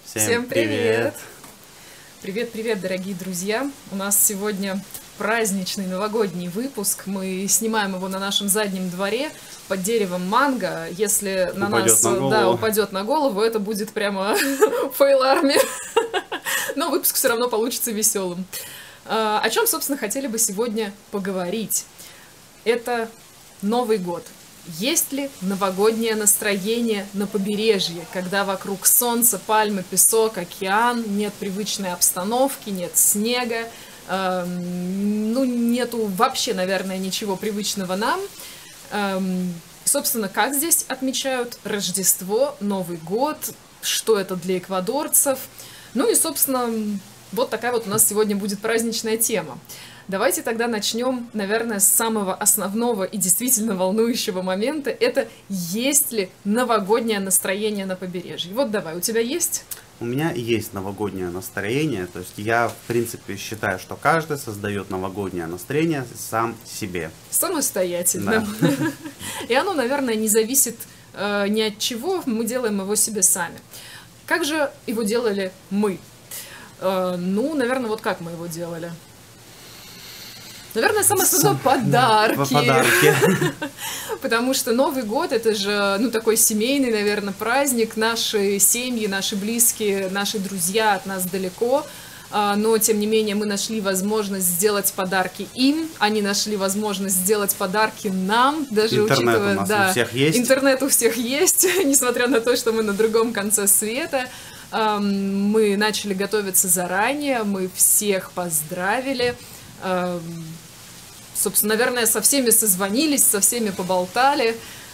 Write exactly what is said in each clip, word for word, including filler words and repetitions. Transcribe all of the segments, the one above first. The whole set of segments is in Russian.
Всем, Всем привет! Привет-привет, дорогие друзья! У нас сегодня праздничный новогодний выпуск. Мы снимаем его на нашем заднем дворе под деревом манго. Если на упадет нас на голову. Да, упадет на голову, это будет прямо фейл-арми. Но выпуск все равно получится веселым. О чем, собственно, хотели бы сегодня поговорить? Это Новый год. Есть ли новогоднее настроение на побережье, когда вокруг солнце, пальмы, песок, океан, нет привычной обстановки, нет снега, э, ну, нету вообще, наверное, ничего привычного нам. Э, собственно, как здесь отмечают Рождество, Новый год, что это для эквадорцев? Ну и, собственно, вот такая вот у нас сегодня будет праздничная тема. Давайте тогда начнем, наверное, с самого основного и действительно волнующего момента. Это есть ли новогоднее настроение на побережье? Вот давай, у тебя есть? У меня есть новогоднее настроение, то есть я, в принципе, считаю, что каждый создает новогоднее настроение сам себе. Самостоятельно. Да. И оно, наверное, не зависит э, ни от чего, мы делаем его себе сами. Как же его делали мы? Э, ну, наверное, вот как мы его делали? Наверное, самое основное – подарки. Подарки. Потому что Новый год – это же, ну, такой семейный, наверное, праздник. Наши семьи, наши близкие, наши друзья от нас далеко. Но, тем не менее, мы нашли возможность сделать подарки им. Они нашли возможность сделать подарки нам. Даже интернет учитывая, у нас да, у всех есть. Интернет у всех есть, несмотря на то, что мы на другом конце света. Мы начали готовиться заранее, мы всех поздравили. Собственно, наверное, со всеми созвонились, со всеми поболтали.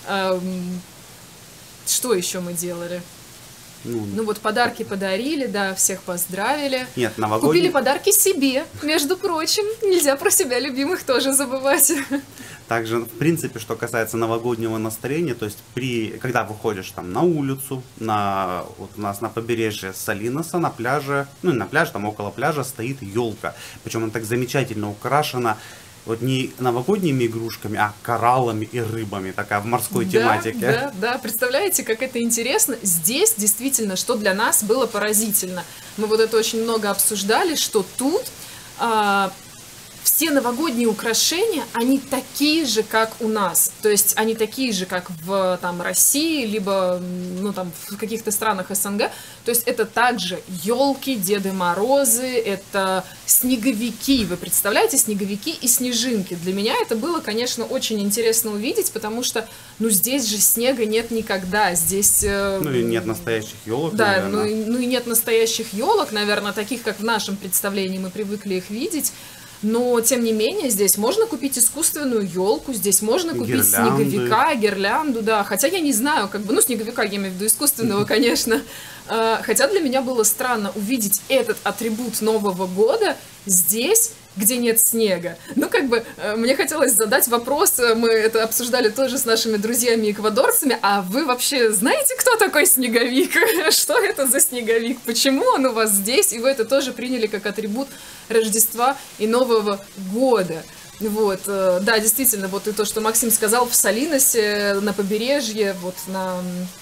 Что еще мы делали? Ну, ну вот подарки подарили, да, всех поздравили. Нет, новогодний... Купили подарки себе, между прочим. Нельзя про себя любимых тоже забывать. Также, в принципе, что касается новогоднего настроения, то есть при, когда выходишь там на улицу, на, вот у нас на побережье Салиноса, на пляже, ну не на пляже, там около пляжа стоит елка. Причем она так замечательно украшена. Вот не новогодними игрушками, а кораллами и рыбами, такая в морской да, тематике. Да, да, представляете, как это интересно. Здесь действительно, что для нас было поразительно. Мы вот это очень много обсуждали, что тут а, все новогодние украшения, они такие же, как у нас. То есть они такие же, как в там, России, либо ну, там, в каких-то странах СНГ. То есть это также елки, Деды Морозы, это снеговики. Вы представляете, снеговики и снежинки. Для меня это было, конечно, очень интересно увидеть, потому что, ну, здесь же снега нет никогда. Здесь... Ну, и нет настоящих елок, Да, наверное. ну, и, ну и нет настоящих елок, наверное, таких, как в нашем представлении, мы привыкли их видеть. Но, тем не менее, здесь можно купить искусственную елку, здесь можно купить гирлянды. снеговика, гирлянду, да. Хотя я не знаю, как бы, ну, снеговика, я имею в виду искусственного, конечно. Хотя для меня было странно увидеть этот атрибут Нового года здесь, где нет снега. Ну, как бы, мне хотелось задать вопрос, мы это обсуждали тоже с нашими друзьями-эквадорцами, а вы вообще знаете, кто такой снеговик? Что это за снеговик? Почему он у вас здесь? И вы это тоже приняли как атрибут Рождества и Нового года. Вот, да, действительно, вот и то, что Максим сказал, в Салиносе, на побережье, вот на...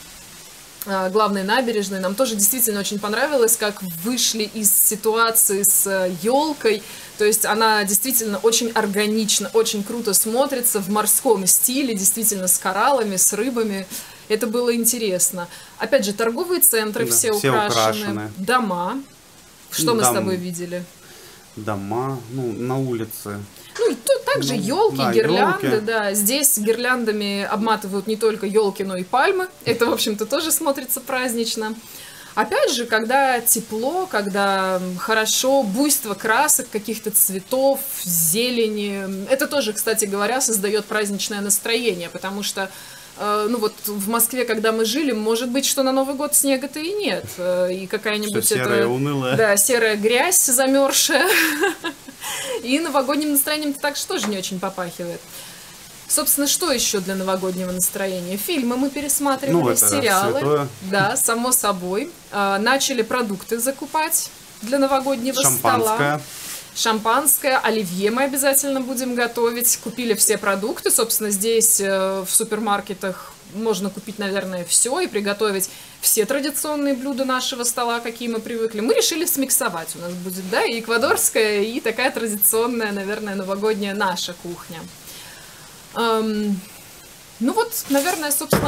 главной набережной, нам тоже действительно очень понравилось, как вышли из ситуации с елкой, то есть она действительно очень органично, очень круто смотрится в морском стиле, действительно с кораллами, с рыбами, это было интересно. Опять же, торговые центры, да, все, все украшены, украшены, дома, что Дом... мы с тобой видели? Дома, ну, на улице. Ну, и тут также елки, да, гирлянды, ёлки. Да. Здесь гирляндами обматывают не только елки, но и пальмы. Это, в общем-то, тоже смотрится празднично. Опять же, когда тепло, когда хорошо, буйство красок, каких-то цветов, зелени. Это тоже, кстати говоря, создает праздничное настроение, потому что ну вот в Москве, когда мы жили, может быть, что на Новый год снега-то и нет. И какая-нибудь серая, унылая. Да, серая грязь замерзшая. И новогодним настроением-то так что тоже не очень попахивает. Собственно, что еще для новогоднего настроения? Фильмы мы пересматривали, ну, это сериалы. Святое. Да, само собой. Начали продукты закупать для новогоднего Шампанское. стола. Шампанское, оливье мы обязательно будем готовить. Купили все продукты. Собственно, здесь в супермаркетах можно купить, наверное, все и приготовить все традиционные блюда нашего стола, какие мы привыкли. Мы решили смиксовать. У нас будет, да, и эквадорская, и такая традиционная, наверное, новогодняя наша кухня. Эм, ну вот, наверное, собственно...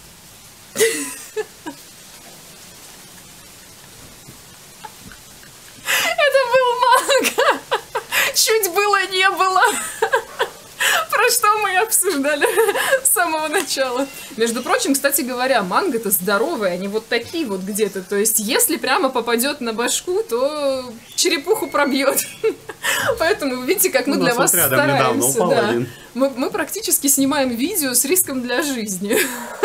Это был манго! Чуть было, не было! Про что мы обсуждали с самого начала. Между прочим, кстати говоря, манго-то здоровые, они вот такие вот где-то. То есть, если прямо попадет на башку, то черепуху пробьет. Поэтому, видите, как мы ну, для вас стараемся. Да. Мы, мы практически снимаем видео с риском для жизни.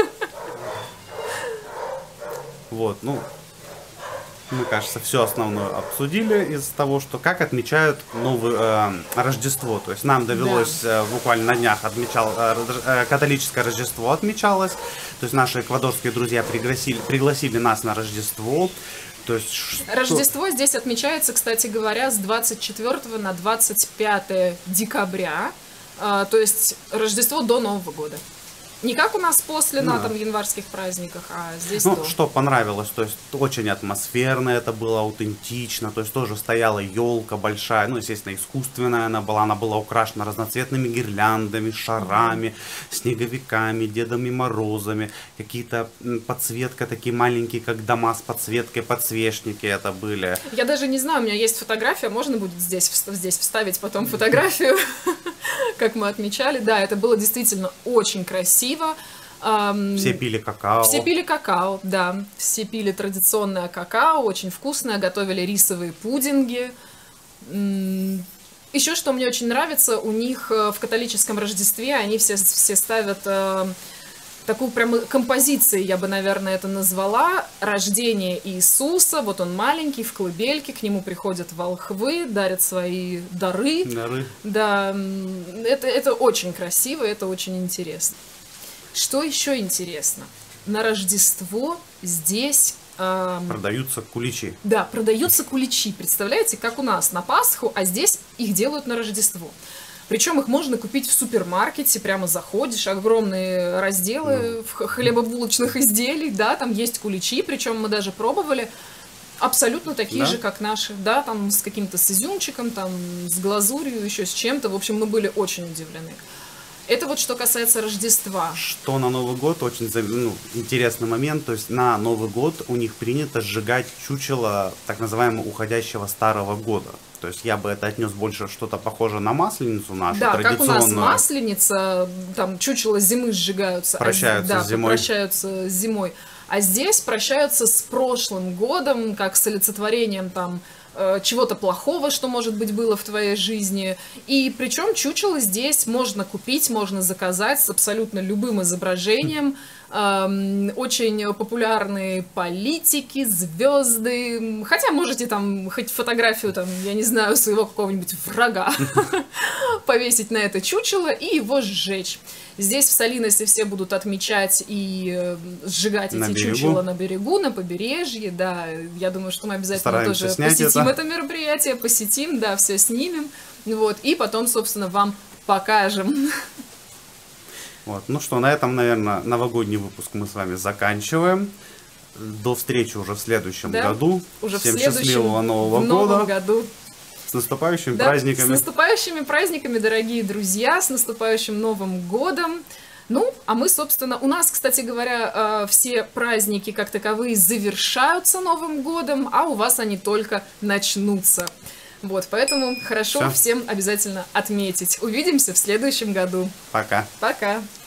Вот, ну... Мы, кажется, все основное обсудили из того, что как отмечают новое э, Рождество. То есть нам довелось да. э, буквально на днях отмечал э, католическое Рождество отмечалось. То есть наши эквадорские друзья пригласили, пригласили нас на Рождество. То есть, что... Рождество здесь отмечается, кстати говоря, с двадцать четвёртого на двадцать пятое декабря. Э, то есть Рождество до Нового года. Не как у нас после, на там январских праздниках, а здесь Ну, то. что понравилось, то есть очень атмосферно это было, аутентично, то есть тоже стояла елка большая, ну, естественно, искусственная она была, она была украшена разноцветными гирляндами, шарами, mm-hmm. снеговиками, Дедами Морозами, какие-то подсветка такие маленькие, как дома с подсветкой, подсвечники это были. Я даже не знаю, у меня есть фотография, можно будет здесь, здесь вставить потом фотографию, как мы отмечали. Да, это было действительно очень красиво. Все пили какао. Все пили какао, да. Все пили традиционное какао, очень вкусное. Готовили рисовые пудинги. Еще что мне очень нравится, у них в католическом Рождестве они все, все ставят э, такую прям композицию, я бы, наверное, это назвала. Рождение Иисуса. Вот он маленький, в колыбельке, к нему приходят волхвы, дарят свои дары. Дары. Да, это, это очень красиво, это очень интересно. Что еще интересно? На Рождество здесь... Эм, продаются куличи. Да, продаются куличи. Представляете, как у нас на Пасху, а здесь их делают на Рождество. Причем их можно купить в супермаркете, прямо заходишь, огромные разделы ну. хлебобулочных изделий, да, там есть куличи, причем мы даже пробовали, абсолютно такие да? же, как наши, да, там с каким-то с изюмчиком, там с глазурью, еще с чем-то. В общем, мы были очень удивлены. Это вот что касается Рождества. Что на Новый год очень ну, интересный момент. То есть на Новый год у них принято сжигать чучело так называемого уходящего старого года. То есть я бы это отнес больше что-то похоже на Масленицу нашу да, традиционную. Да, как у нас Масленица, там чучело зимы сжигаются. Прощаются а, с зимой. Да, прощаются с зимой. А здесь прощаются с прошлым годом, как с олицетворением там чего-то плохого, что, может быть, было в твоей жизни. И причем чучело здесь можно купить, можно заказать с абсолютно любым изображением. Эм, очень популярные политики, звезды. Хотя можете там хоть фотографию, там, я не знаю, своего какого-нибудь врага повесить на это чучело и его сжечь. Здесь в Салиносе все будут отмечать и сжигать на эти берегу. чучела на берегу, на побережье, да. Я думаю, что мы обязательно Стараемся тоже посетим это. это мероприятие, посетим, да, все снимем. Вот, и потом, собственно, вам покажем. Вот. Ну что, на этом, наверное, новогодний выпуск мы с вами заканчиваем. До встречи уже в следующем да, году. Уже Всем в следующем, счастливого Нового в новом года. году. С наступающими да, праздниками. С наступающими праздниками, дорогие друзья, с наступающим Новым годом. Ну, а мы, собственно, у нас, кстати говоря, все праздники как таковые завершаются Новым годом, а у вас они только начнутся. Вот, поэтому хорошо Всё. Всем обязательно отметить. Увидимся в следующем году. Пока. Пока.